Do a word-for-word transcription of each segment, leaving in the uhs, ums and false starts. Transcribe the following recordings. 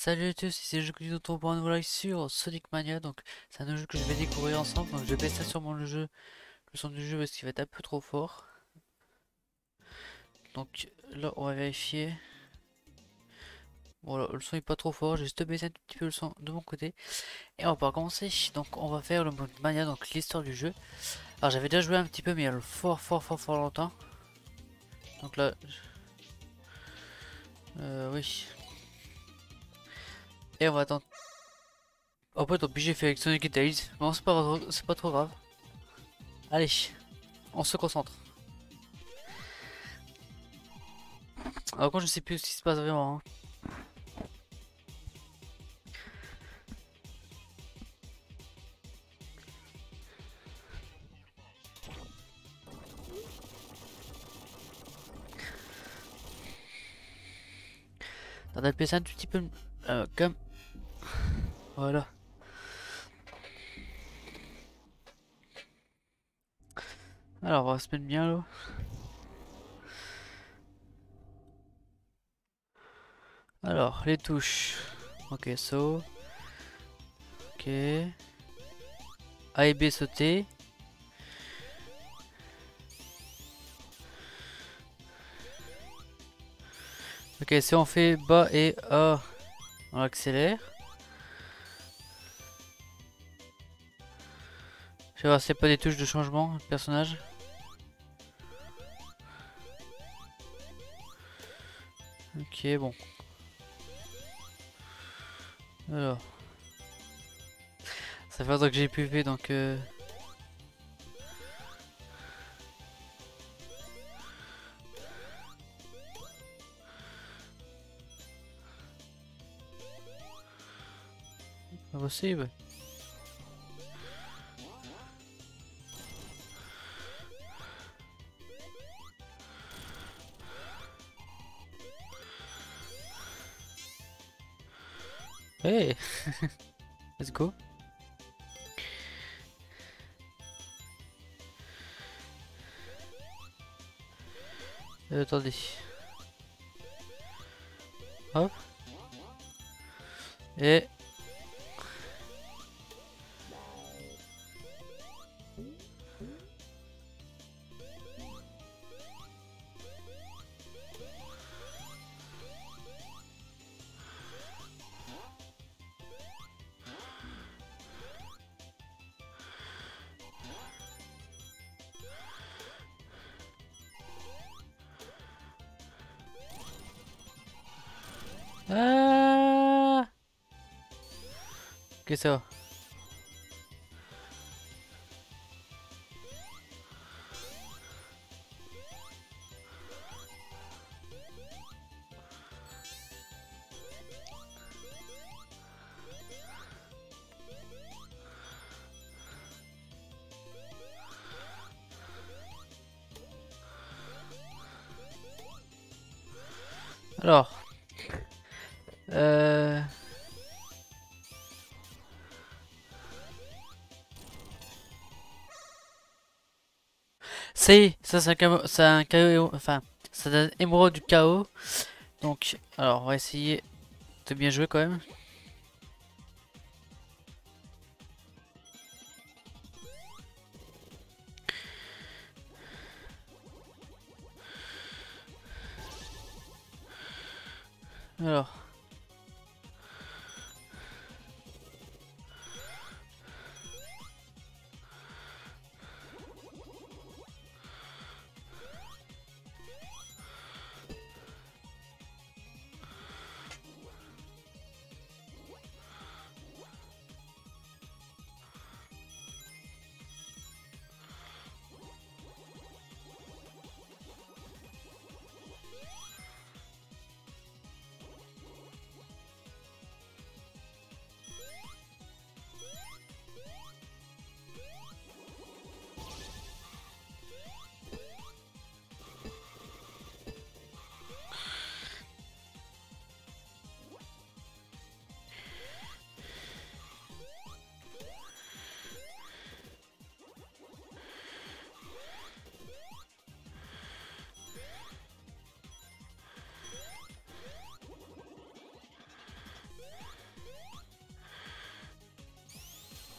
Salut à tous, ici c'est Jeu qui pour un nouveau live sur Sonic Mania. Donc c'est un jeu que je vais découvrir ensemble. Donc je vais baisser sûrement le jeu, le son du jeu parce qu'il va être un peu trop fort. Donc là on va vérifier. Voilà, le son est pas trop fort, j'ai juste baissé un tout petit peu le son de mon côté. Et on va commencer. Donc on va faire le mode Mania, donc l'histoire du jeu. Alors j'avais déjà joué un petit peu mais il y a le fort fort fort fort longtemps. Donc là... Euh, oui. Et on va attendre. Oh peut tant pis, j'ai fait avec Sonic et Tails. Bon c'est pas, c'est pas trop grave. Allez, on se concentre. Alors quand je sais plus ce qui se passe vraiment, hein. On a ça un tout petit peu euh, comme voilà. Alors on va se mettre bien là. Alors les touches. Ok, saut. Ok. A et B sauter. Ok, si on fait bas et A, on accélère. Je vais voir s'il n'y a pas des touches de changement de personnage. Ok, bon. Alors. Ça fait longtemps que j'ai pu faire donc. Euh... Pas possible. Hey. Let's go. Euh, attendez. Hop. Et... Ah. Ok, ça va. Alors. Euh... C'est, ça c'est un chaos, c'est un chaos, enfin, c'est un émeraude du chaos. Donc, alors on va essayer de bien jouer quand même. Alors.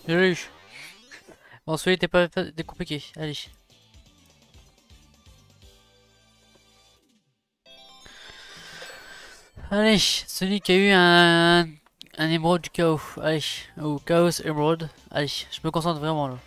Je l'ai eu. Bon, celui-là était pas pas- compliqué. Allez. Allez, celui qui a eu un, un émeraude du chaos. Allez, ou chaos émeraude. Allez, je me concentre vraiment là.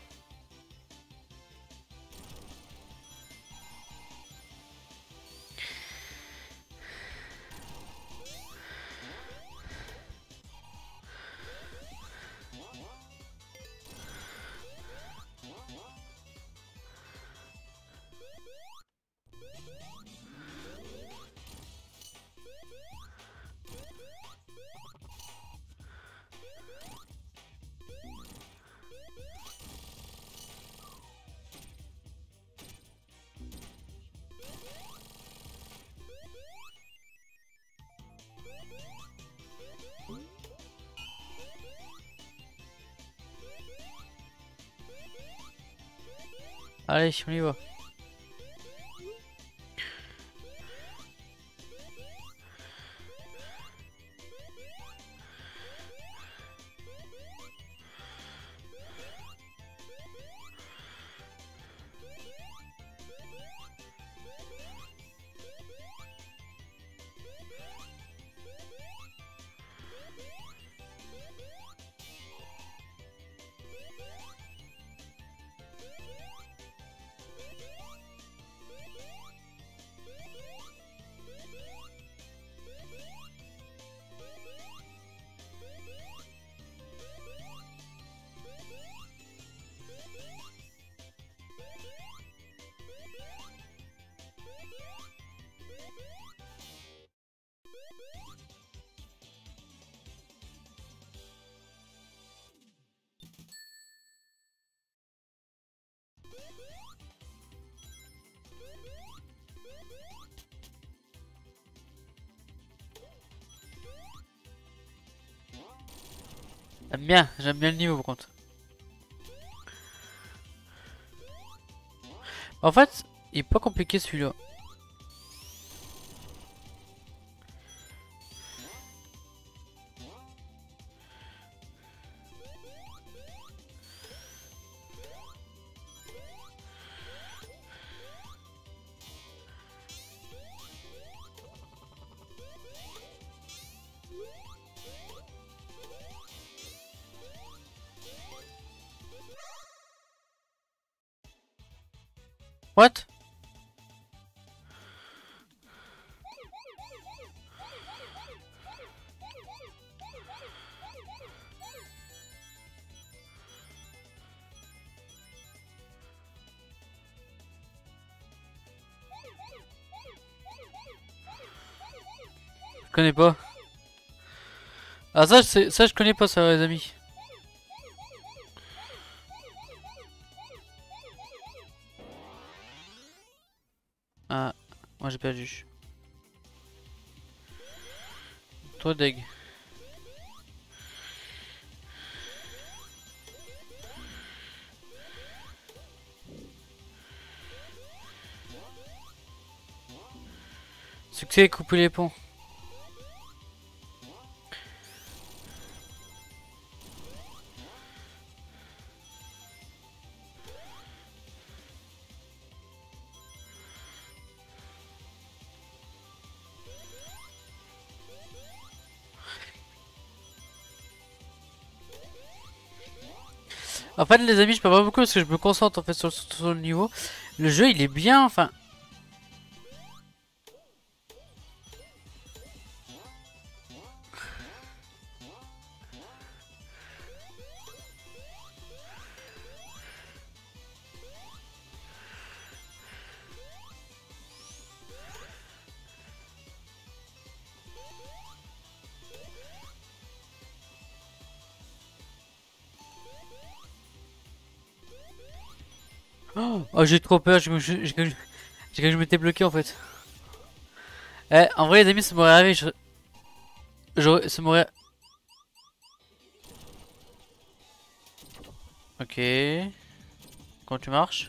Allez, on y va. J'aime bien, j'aime bien le niveau par contre. En fait, il est pas compliqué celui-là. What? Je connais pas. Ah ça, c'est- ça je connais pas ça les amis. Ah, moi j'ai perdu. Toi deg. Succès, couper les ponts. En fait les amis je peux pas beaucoup parce que je me concentre en fait sur, sur- sur le niveau. Le jeu il est bien enfin. Oh, oh, j'ai trop peur, j'ai j'ai- j'ai cru j'ai cru que je m'étais bloqué en fait. Eh, en vrai les amis ça m'aurait arrivé, je... j'aurais- ça m'aurait... Ok... Quand tu marches.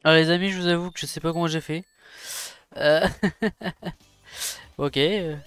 Alors les amis, je vous avoue que je sais pas comment j'ai fait. Euh, ok. euh,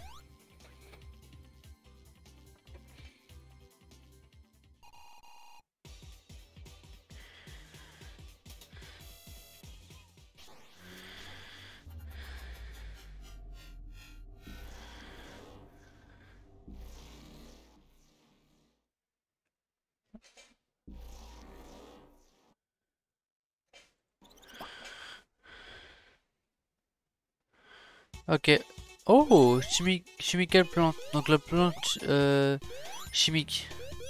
Ok. Oh, chimique, chimical plante. Donc la plante euh, chimique.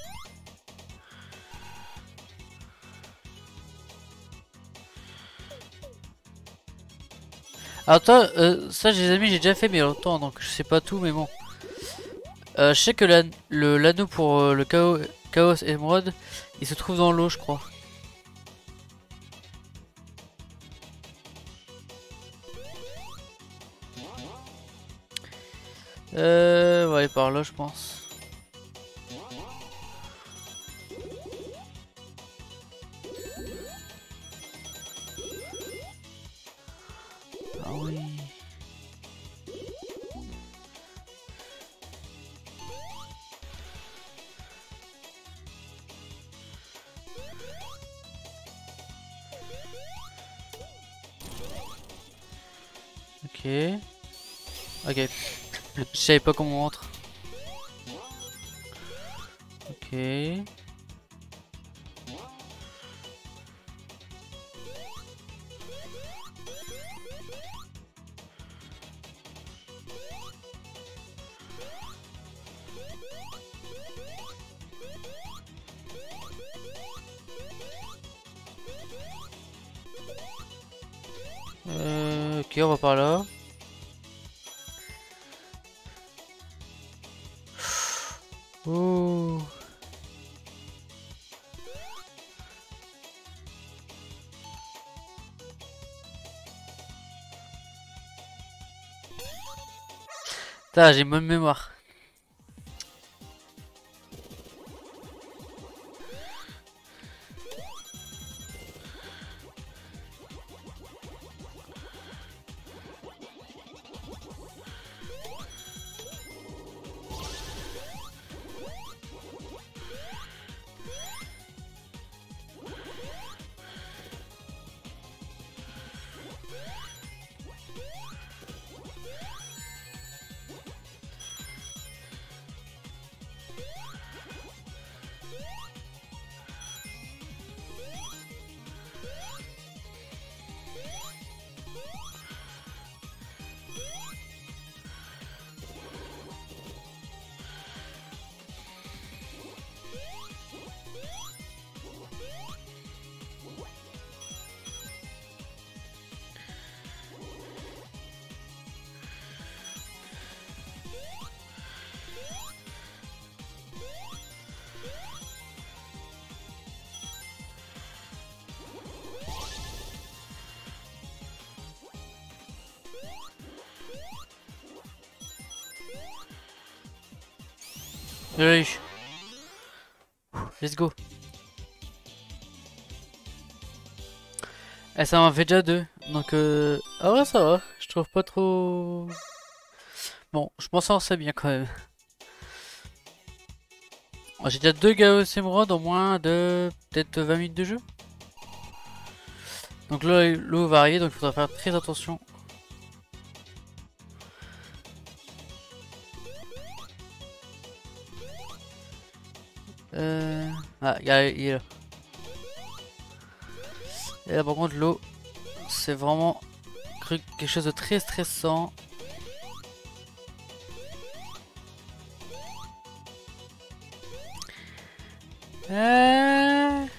Alors toi, euh, ça les amis j'ai déjà fait mais il y a longtemps donc je sais pas tout mais bon. Euh, je sais que l'an- le l'anneau pour euh, le chaos, chaos émeraude il se trouve dans l'eau je crois. Euh, ouais par là je pense. Ah oui. Ok. Ok. Je savais pas comment on entre. Ok. Euh, ok on va par là. Oh. Putain j'ai bonne mémoire. Allez, let's go. Eh, ça m'en fait déjà deux. Donc, euh... ah ouais, ça va. Je trouve pas trop. Bon, je m'en sors assez bien quand même. J'ai déjà deux Chaos Emerald, au moins de peut-être vingt minutes de jeu. Donc là, l'eau va arriver, donc il faudra faire très attention. Euh... Ah, il est là. Et là, par contre, l'eau, c'est vraiment quelque chose de très stressant. Euh...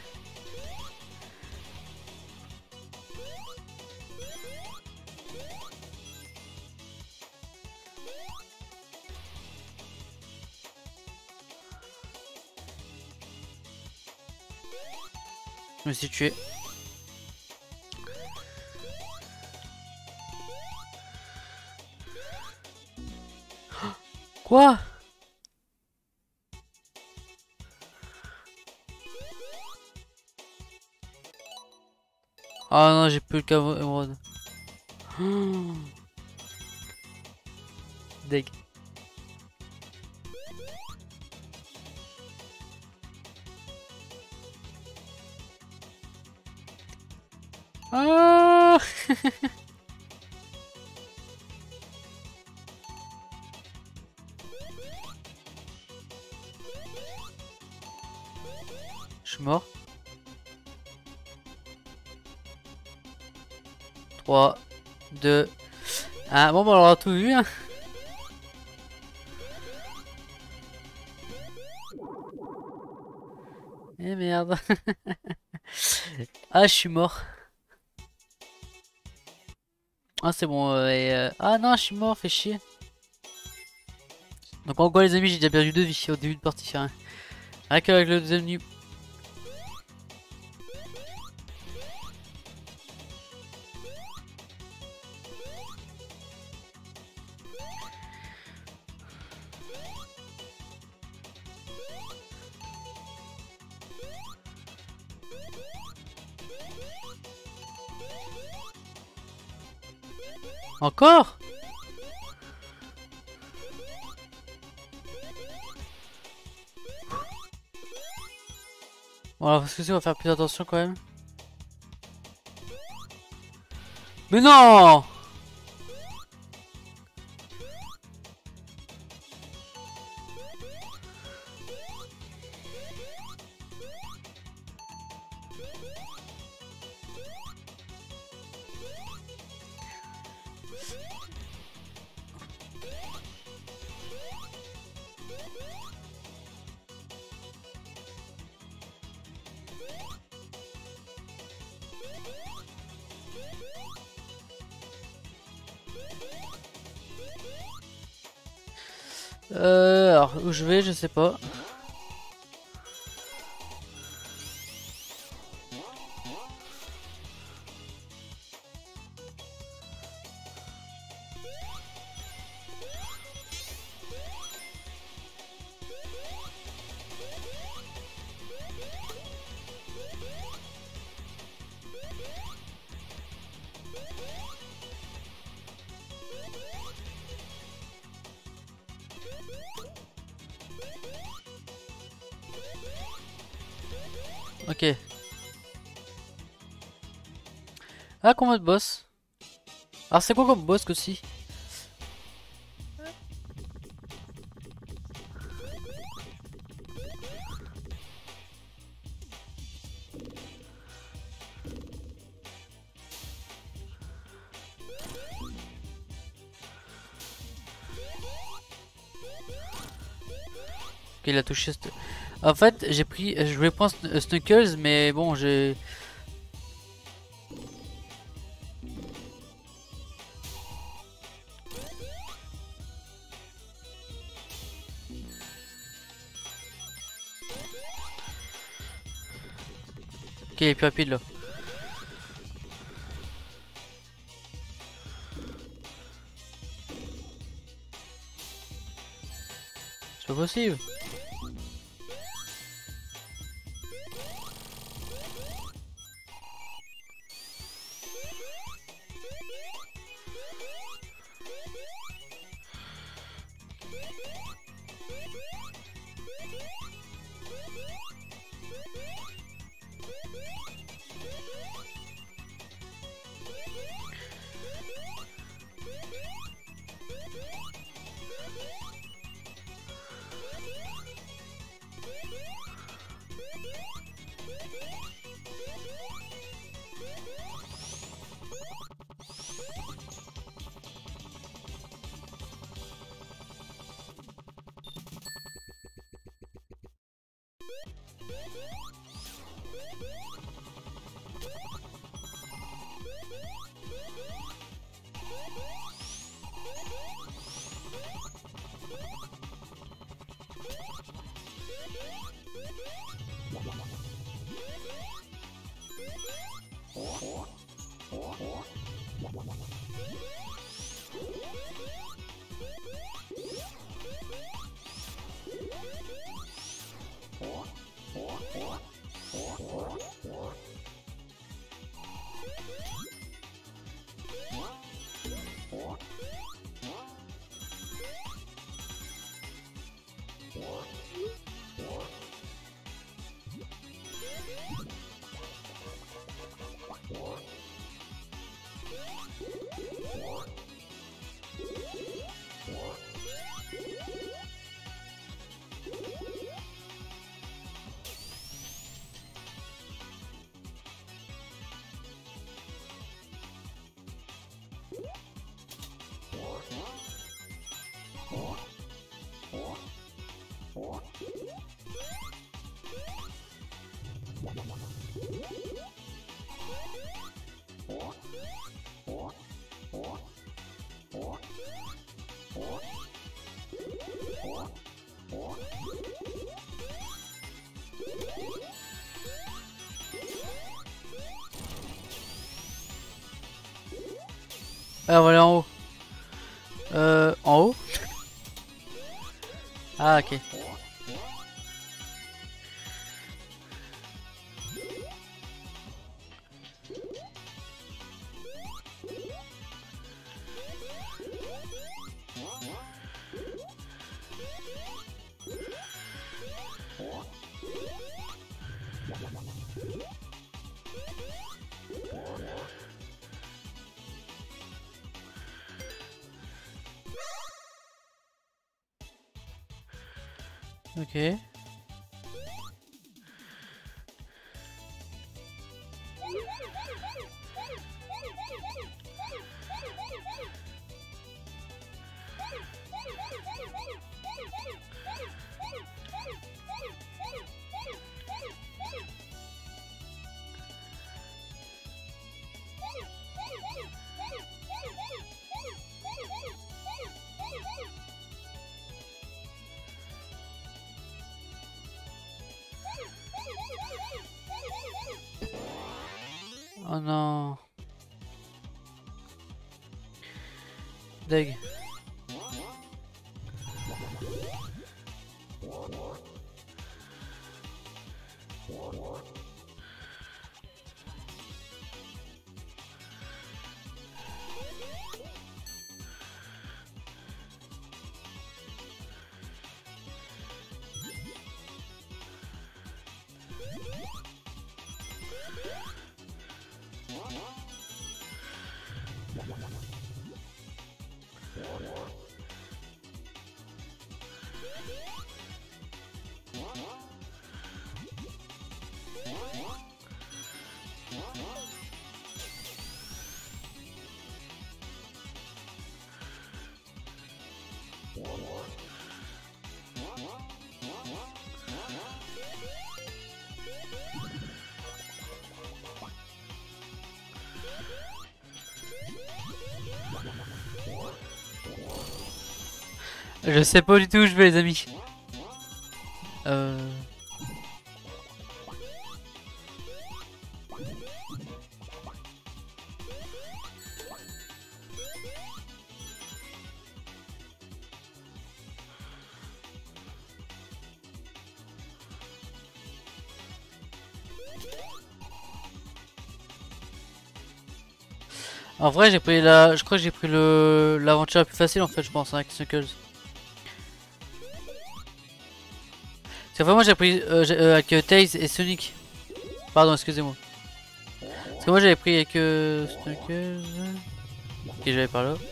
Je me suis tué. Quoi? Ah non, j'ai plus le caveau émeraude. Oh, deg. Ah je suis mort. trois, deux, un. Bon, bah, on aura tout vu, hein. Eh merde. Ah, je suis mort. Ah, c'est bon. Euh, et, euh, Ah non, je suis mort, fait chier. Donc, en gros, les amis, j'ai déjà perdu deux vies au début de partie. Hein. Rien qu'avec le deuxième nu. Encore? Voilà, parce que c'est, on va faire plus attention quand même. Mais non! Euh, alors, où je vais, je sais pas. Ok. Ah, combat de boss. Alors, c'est quoi comme boss que si? Ok, il a touché. En fait, j'ai pris. Je voulais prendre Snuckles, mais bon, j'ai. Ok, il est plus rapide là. C'est pas possible. Ah, on va aller en haut. Euh, en haut? Ah, ok. Ok. Oh non. Deg. Je sais pas du tout où je vais, les amis. Euh... En vrai, j'ai pris la, je crois que j'ai pris le l'aventure la plus facile en fait, je pense, avec Knuckles. C'est vraiment j'ai pris euh, euh, avec euh, Tails et Sonic. Pardon, excusez-moi. Parce que moi j'avais pris avec euh, Knuckles. Ok, j'avais par là.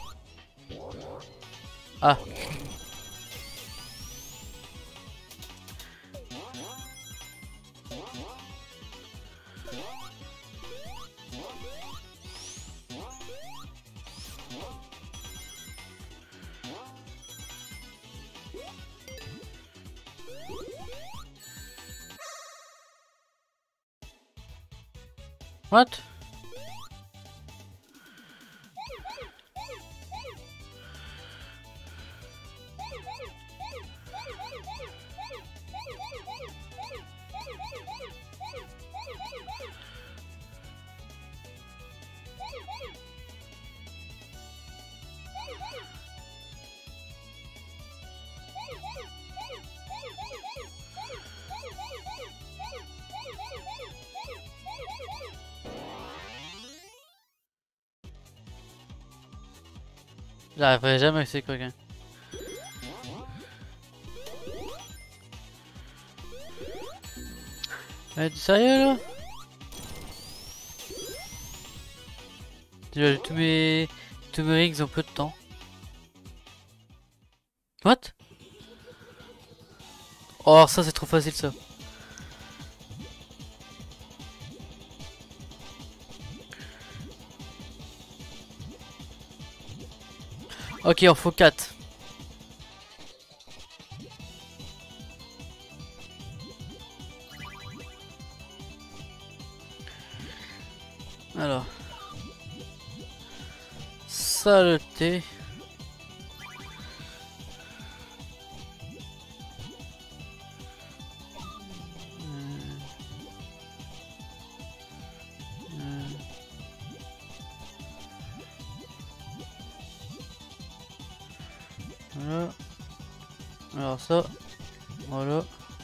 Ah. What? J'arriverai jamais avec ces coquins. Mais tu sérieux là? Déjà tous mes tous mes rings ont peu de temps. What? Oh ça c'est trop facile ça. Ok, il en faut quatre. Alors. Ça le thé. Voilà. Alors ça. Voilà.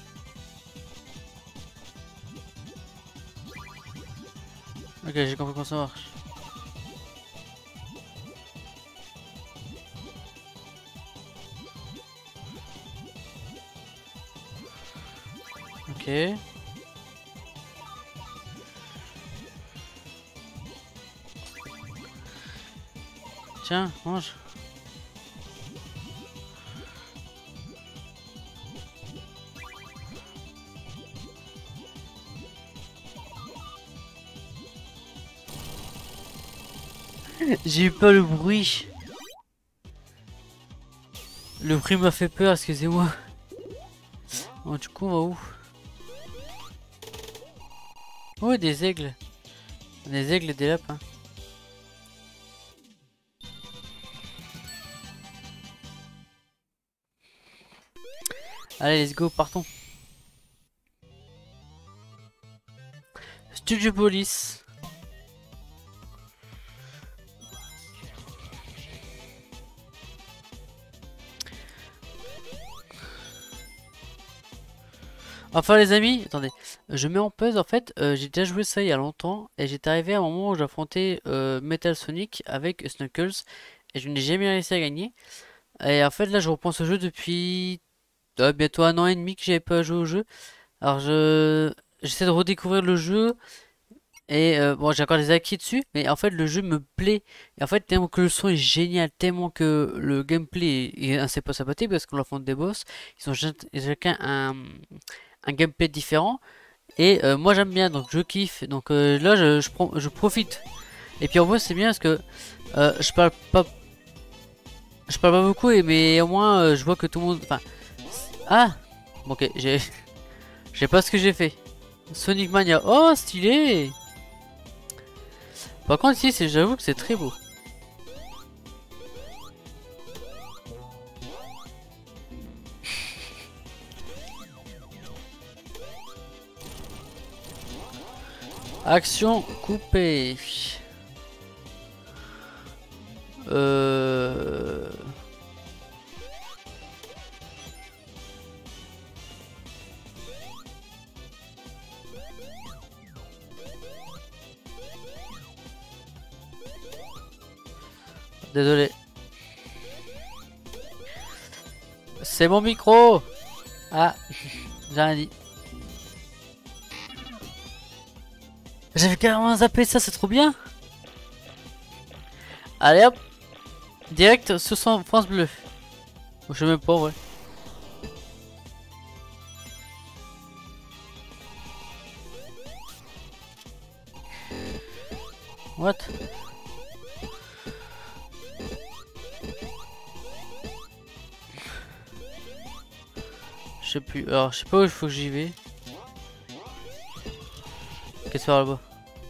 Ok, j'ai compris comment ça marche. Ok. Tiens, mange. J'ai eu pas le bruit. Le bruit m'a fait peur, excusez-moi. Bon, du coup, on va où? Oh, des aigles. Des aigles et des lapins. Allez, let's go, partons. Studio Police. Enfin les amis, attendez, je mets en pause en fait, euh, j'ai déjà joué ça il y a longtemps et j'étais arrivé à un moment où j'affrontais euh, Metal Sonic avec Knuckles et je n'ai jamais réussi à gagner. Et en fait là je reprends ce jeu depuis euh, bientôt un an et demi que j'avais pas joué au jeu. Alors je j'essaie de redécouvrir le jeu et euh, bon j'ai encore des acquis dessus mais en fait le jeu me plaît. Et en fait tellement que le son est génial, tellement que le gameplay est assez pas sympathique parce qu'on affronte des boss, ils ont chacun un un gameplay différent et euh, moi j'aime bien donc je kiffe donc euh, là je, je, prends, je profite et puis en vrai c'est bien parce que euh, je parle pas je parle pas beaucoup et mais au moins euh, je vois que tout le monde enfin ah bon, ok j'ai je sais pas ce que j'ai fait. Sonic Mania, oh stylé. Par contre ici c'est j'avoue que c'est très beau. Action coupée. Euh... Désolé. C'est mon micro. Ah, j'ai rien dit. J'avais carrément zappé ça, c'est trop bien. Allez hop. Direct sur son France Bleu. Je sais même pas, ouais. What? Je sais plus. Alors, je sais pas où il faut que j'y vais. Qu'est-ce que là-bas?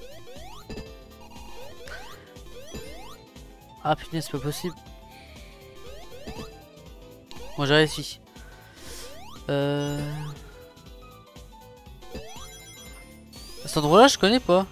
Ah putain, c'est pas possible. Bon, j'ai réussi. Euh... Cet endroit-là, je connais pas.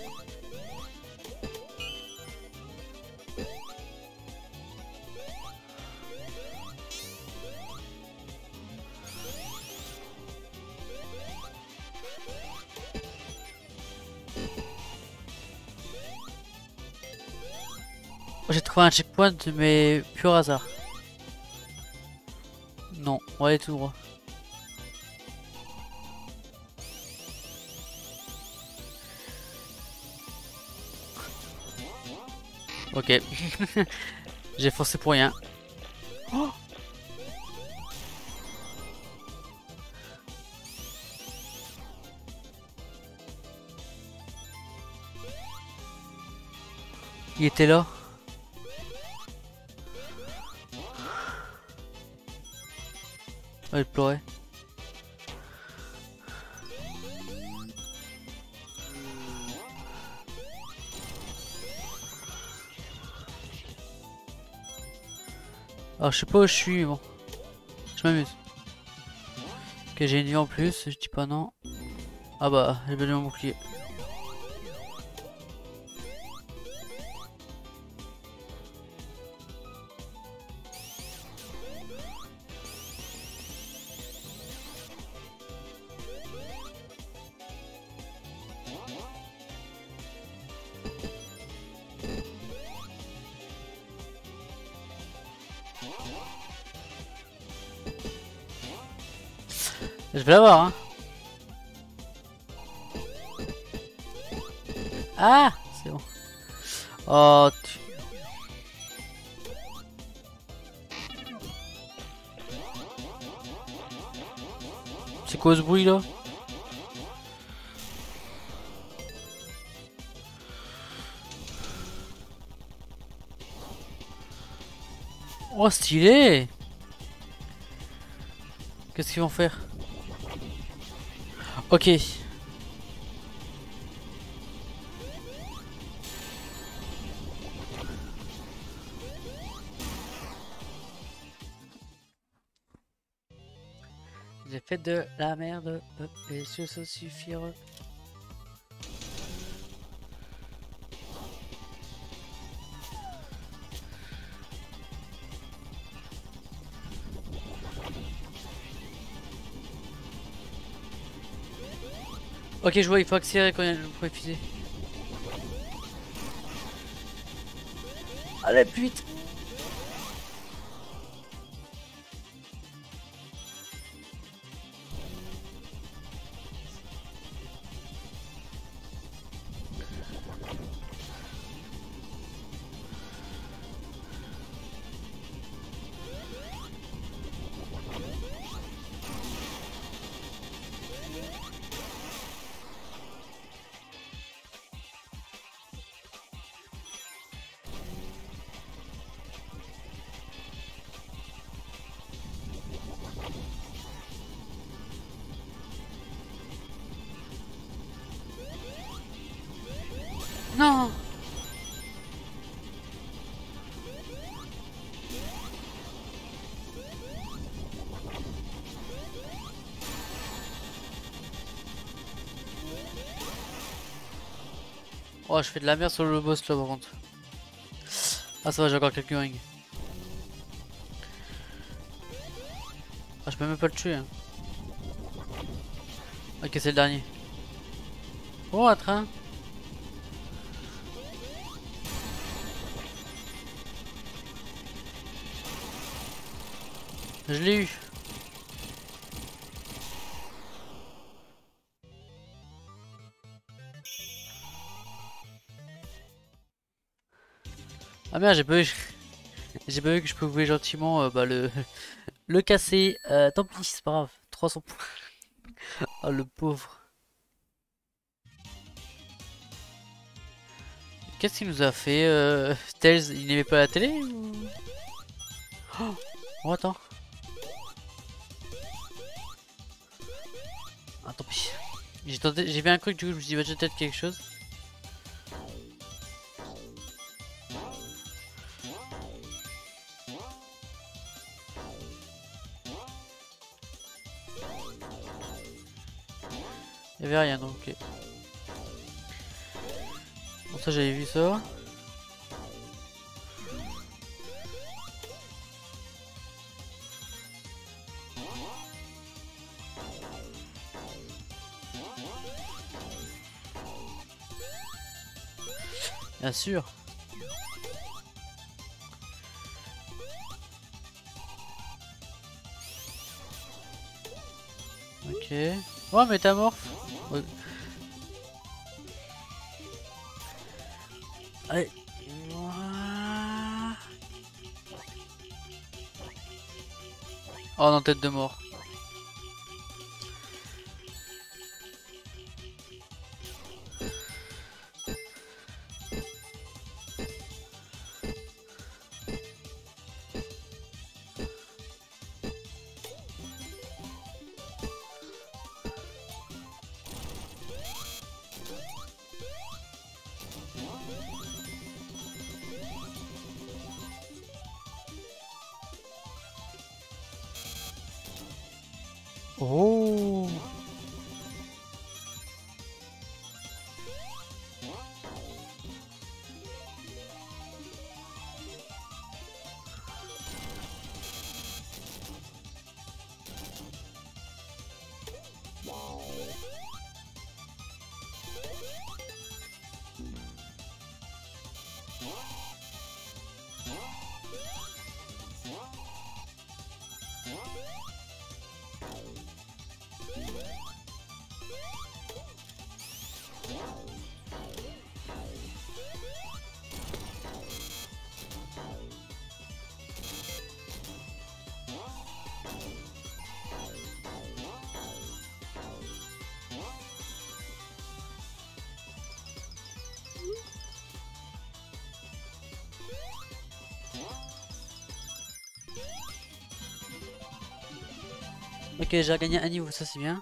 J'ai trouvé un checkpoint, mais pur hasard. Non, on va aller tout droit. Ok. J'ai forcé pour rien. Oh, il était là. Oh, il pleurait. Alors je sais pas où je suis, mais bon. Je m'amuse. Ok, j'ai une vie en plus, je dis pas non. Ah bah, j'ai perdu mon bouclier. Je vais l'avoir, hein. Ah, c'est bon. Oh, tu... C'est quoi ce bruit là? Oh, stylé! Qu'est-ce qu'ils vont faire? Ok. J'ai fait de la merde et ce ça suffira. Ok, je vois, il faut accélérer quand il y a le premier fusée. Allez, plus vite! Non! Oh, je fais de la merde sur le boss là par contre. Ah, ça va, j'ai encore quelques rings. Ah, je peux même pas le tuer. Hein. Ok, c'est le dernier. Oh, un train. Je l'ai eu. Ah merde, j'ai pas vu. J'ai pas vu que je pouvais gentiment euh, bah, le le casser. Euh, tant pis, c'est pas grave. trois cents points. Oh le pauvre. Qu'est-ce qu'il nous a fait euh... Tails, il n'aimait pas la télé ou... Oh, oh attends. Ah tant pis. J'ai tenté... j'ai vu un truc du coup je me suis dit bah j'ai peut-être quelque chose. Il y avait rien donc ok. Bon ça j'avais vu ça. Bien sûr. Ok. Oh métamorphe. Ouais. Allez. Oh non, tête de mort. Oh. Ok, j'ai gagné un niveau, ça c'est bien.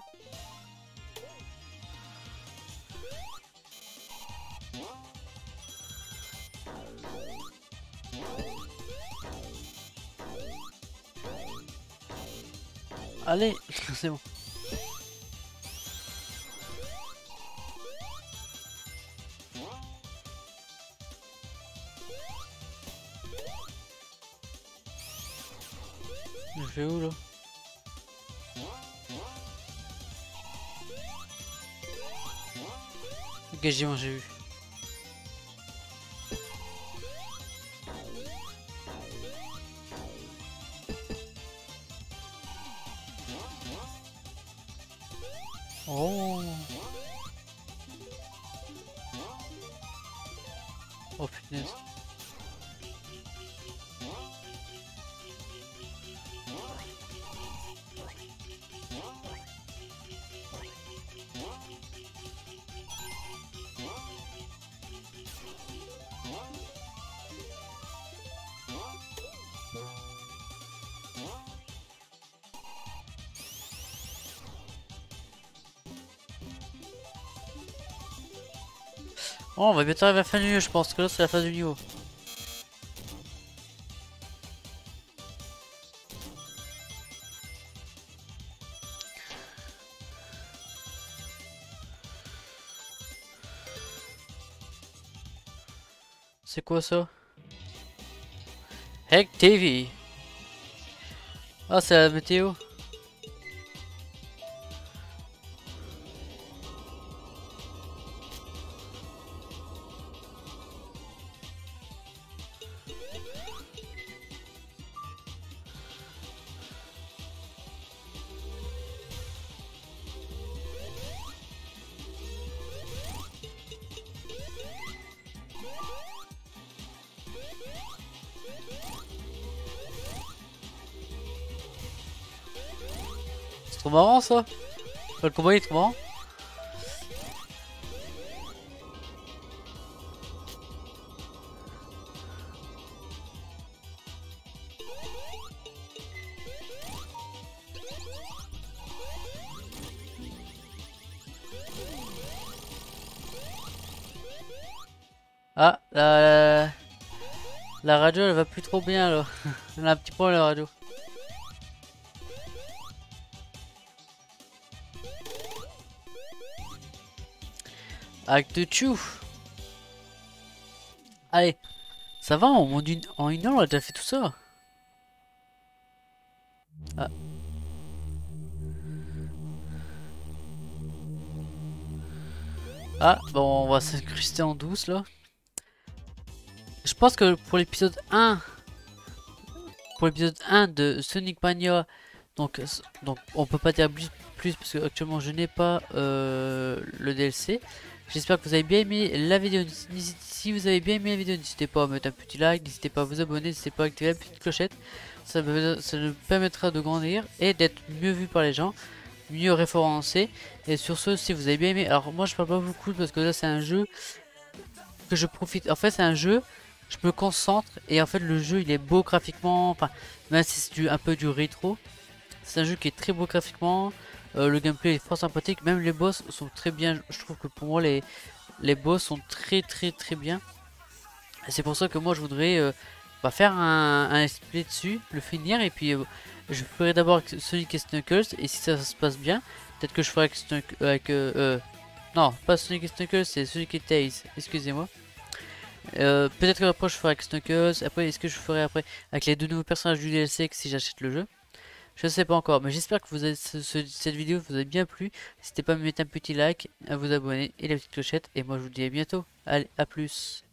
Allez, c'est bon. Je fais où là? Ok, j'ai bon, j'ai vu. Oh. Oh punaise. Oh, on va bientôt arriver à la fin du niveau, je pense que là c'est la fin du niveau. C'est quoi ça? Heck T V. Ah, c'est la météo. C'est trop marrant ça. Le combat il est trop marrant. Ah, la, la radio elle va plus trop bien là. Elle a un petit problème la radio. Acte deux. Allez, ça va en, moins d'une- en une heure on a déjà fait tout ça. Ah. Ah, bon on va s'incruster en douce là. Je pense que pour l'épisode un, pour l'épisode un de Sonic Mania, donc, donc on peut pas dire plus, plus parce que actuellement je n'ai pas euh, le D L C. J'espère que vous avez bien aimé la vidéo. Si vous avez bien aimé la vidéo, n'hésitez pas à mettre un petit like, n'hésitez pas à vous abonner, n'hésitez pas à activer la petite clochette. Ça, me, ça nous permettra de grandir et d'être mieux vu par les gens, mieux référencé. Et sur ce, si vous avez bien aimé, alors moi je parle pas beaucoup parce que là c'est un jeu que je profite. En fait c'est un jeu, je me concentre et en fait le jeu il est beau graphiquement, enfin même si c'est un peu du rétro. C'est un jeu qui est très beau graphiquement, euh, le gameplay est fort sympathique, même les boss sont très bien. Je trouve que pour moi les, les boss sont très très très bien. Et c'est pour ça que moi je voudrais euh, bah, faire un, un let's play dessus, le finir et puis euh, je ferai d'abord avec Sonic et Knuckles et si ça, ça se passe bien, peut-être que je ferai avec, Snug avec euh, euh, non pas Sonic et Knuckles, c'est Sonic et Tails, excusez-moi. Euh, peut-être que après je ferai avec Knuckles, après est-ce que je ferai après avec les deux nouveaux personnages du D L C si j'achète le jeu. Je sais pas encore, mais j'espère que vous avez, ce, ce, cette vidéo vous a bien plu. N'hésitez pas à me mettre un petit like, à vous abonner et la petite clochette. Et moi je vous dis à bientôt. Allez, à plus.